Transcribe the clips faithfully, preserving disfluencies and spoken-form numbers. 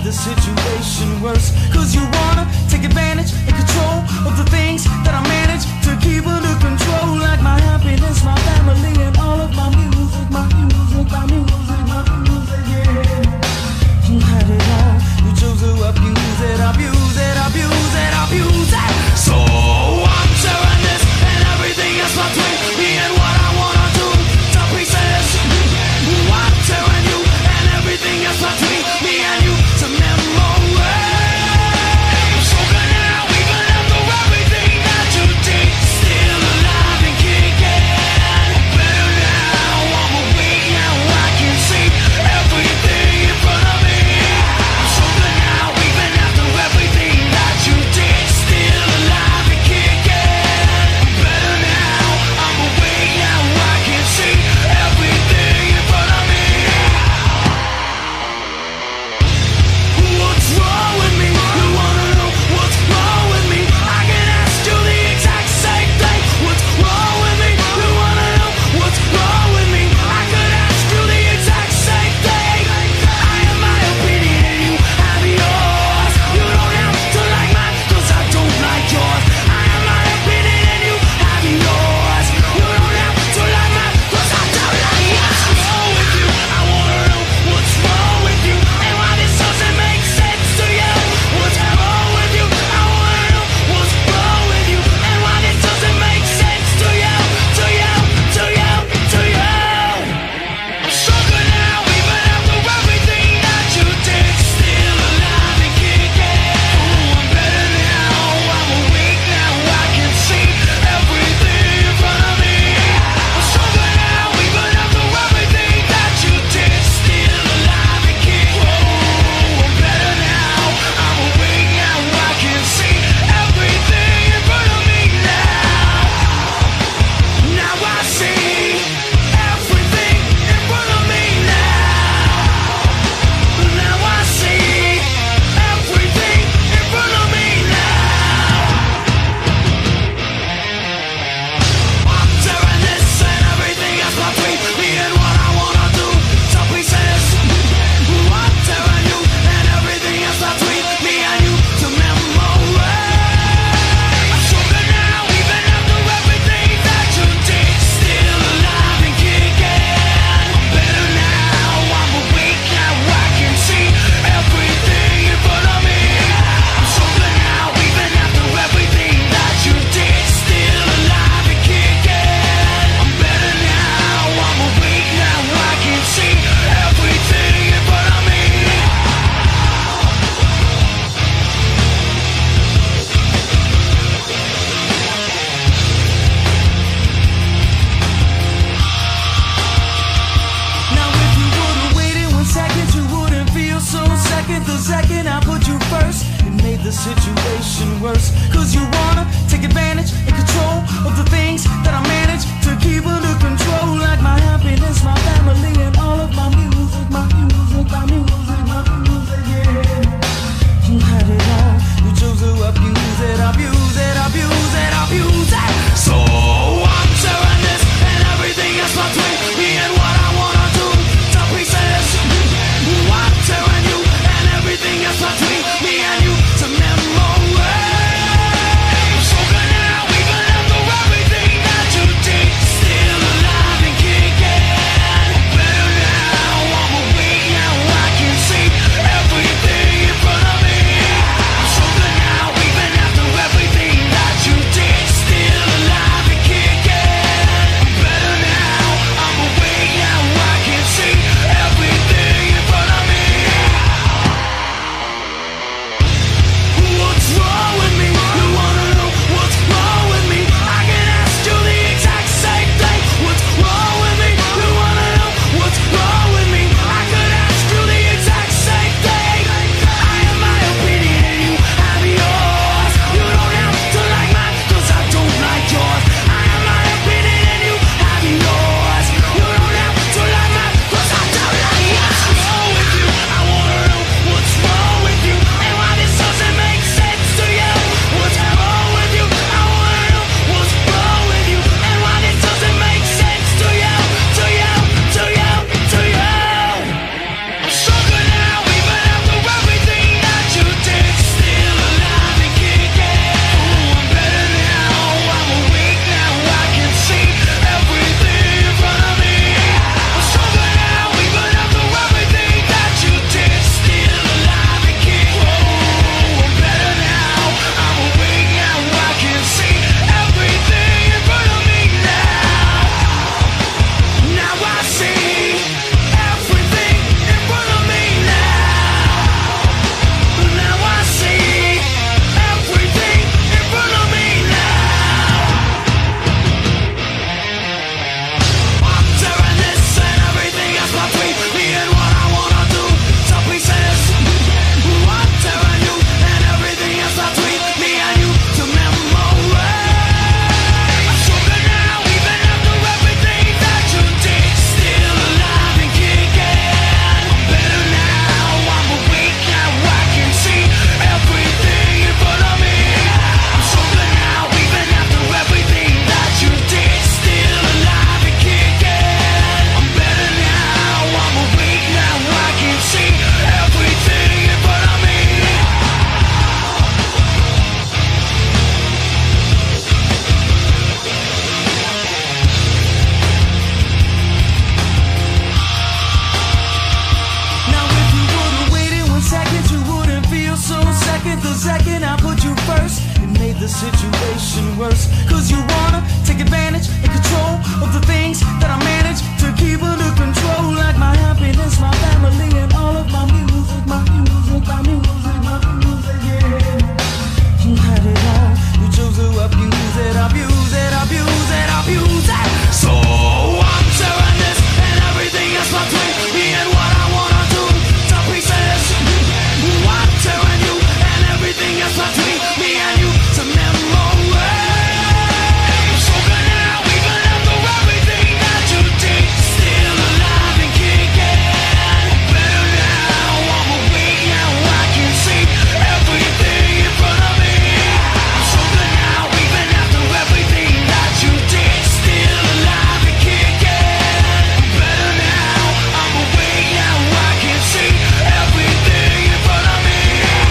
made the situation worse. Cause you wanna take advantage and control of the things that I manage to keep under control. Like my happiness, my family, and all of my music. My music, my music, my music, yeah. You had it all, you chose to abuse it, abuse it, abuse it, abuse it. So I'm tearing this and everything else between me and what I wanna do to pieces. I'm tearing you and everything else between me and you to memory. I'm so good now, even after everything that you did. Still alive and kicking. Better now, I'm awake now, I can see everything in front of me. I'm so good now, even after everything that you did. Still alive and kicking. Better now, I'm awake now, I can see everything in front of me. What's wrong with me? You wanna know what's wrong with me? I can ask you the exact same thing. What's wrong with me? You wanna know what's wrong with me? I could ask you the exact same thing. I have my opinion and you have yours. You don't have to like mine, cause I don't like yours. I have my opinion and you have yours. You don't have to like mine, cause I don't like yours. What's wrong with you? I wanna know what's wrong with you and why this doesn't make sense to you. What's wrong with you? I wanna know what's wrong with you and why this doesn't make sense to you, to you, to you, to you. I'm stronger now, even after everything that you did. Still alive and kicking. Oh, I'm better now, I'm awake now, I can see everything in front of me. I'm stronger now, even after everything that you did. Still alive and kicking. Oh, I'm better now, I'm awake now, I can see everything in front of me now. Now I see everything in front of me now. Now I see everything in front of me now. I'm tearing this and everything else between me and what I wanna do to pieces. I'm tearing you and everything else between me and you to memory. I'm stronger now, even after everything that you did. Still alive and kicking. Better now, I'm awake now, I can see everything in front of me. I'm stronger now, even after everything that you did. Still alive and kicking. I'm better now, I'm awake now, I can see everything in front of me. Now if you would've waited one second, you wouldn't feel so second. The second I put you first, it made the situation worse. Cause you wanna take advantage and control of the things that I manage to keep under control. Like my happiness, my family, and all of my music. My music, my music, my music, yeah. You had it all, you chose to abuse it, abuse it, abuse it, abuse it. So I'm tearing this and everything else between me and what I wanna do to pieces. I'm tearing you and everything else between me and you to memory. I'm so good now, even after everything that you situation worse. Cause you wanna take advantage and control of the things that I manage to keep under control. Like my happiness, my family, and all of my music, my music, my music, my music, yeah. You had it all, you chose to abuse it, abuse it, abuse it, abuse it. So I'm tearing this and everything else between me and what I wanna do to pieces. I'm tearing you and everything else between me and you to memory. So good now, even after everything that you did, still alive and kicking. Better now, I'm awake now, I can see everything in front of me. So good now, even after everything that you did, still alive and kicking. Better now, I'm awake now, I can see everything in front of me.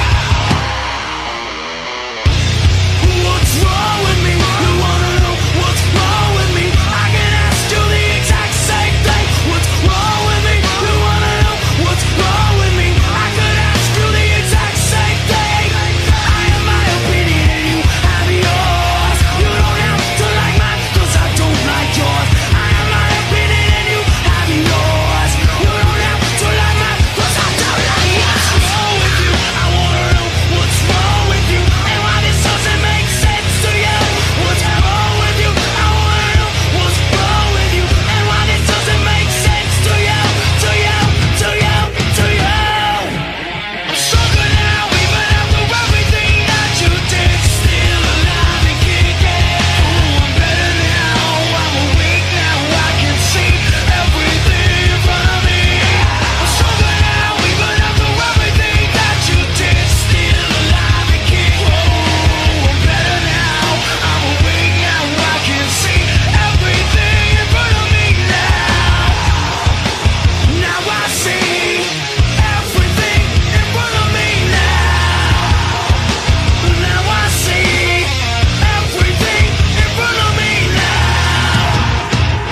What's wrong with me? You wanna know what's wrong with me? I can ask you the exact same thing. What's wrong with me? You wanna know what's wrong with me? I could ask you the exact same thing. I have my opinion and you have yours. You don't have to like mine, cause I don't like yours. I have my opinion and you have yours. You don't have to like mine, cause I don't like yours. What's wrong with you? I wanna know what's wrong with you and why this doesn't make sense to you. What's wrong with you? I wanna know what's wrong with you and why this doesn't make sense to you, to you, to you, to you. I'm stronger now, even after everything that you did, still alive and kicking. Oh, I'm better now, I'm awake now, I can see everything in front of me. I'm stronger now, even after everything that you did, still alive and kicking. Oh, I'm better now, I'm awake now, I can see everything in front of me now. Now I see everything in front of me now. Now I see everything in front of me now.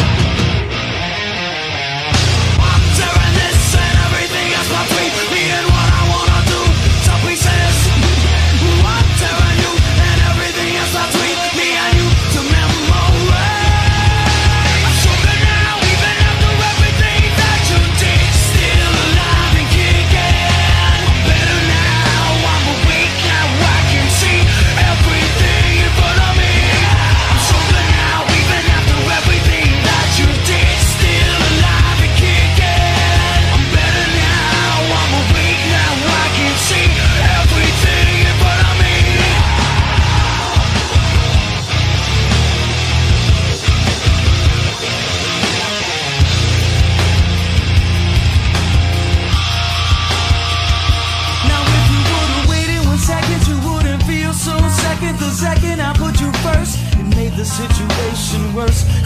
I'm tearing this and everything else between me and what I wanna do to pieces. I'm tearing you and everything else between me and you to memory. I'm stronger now, even after everything that you did, still alive and kicking. I'm better now, I'm awake now, I can see everything in front of me. I'm stronger now, even after everything that you did, still alive and kicking. I'm better now, I'm awake now, I can see everything in front of me. Now if you would've waited one second, you wouldn't feel so second. The second I put you first, it made the situation worse.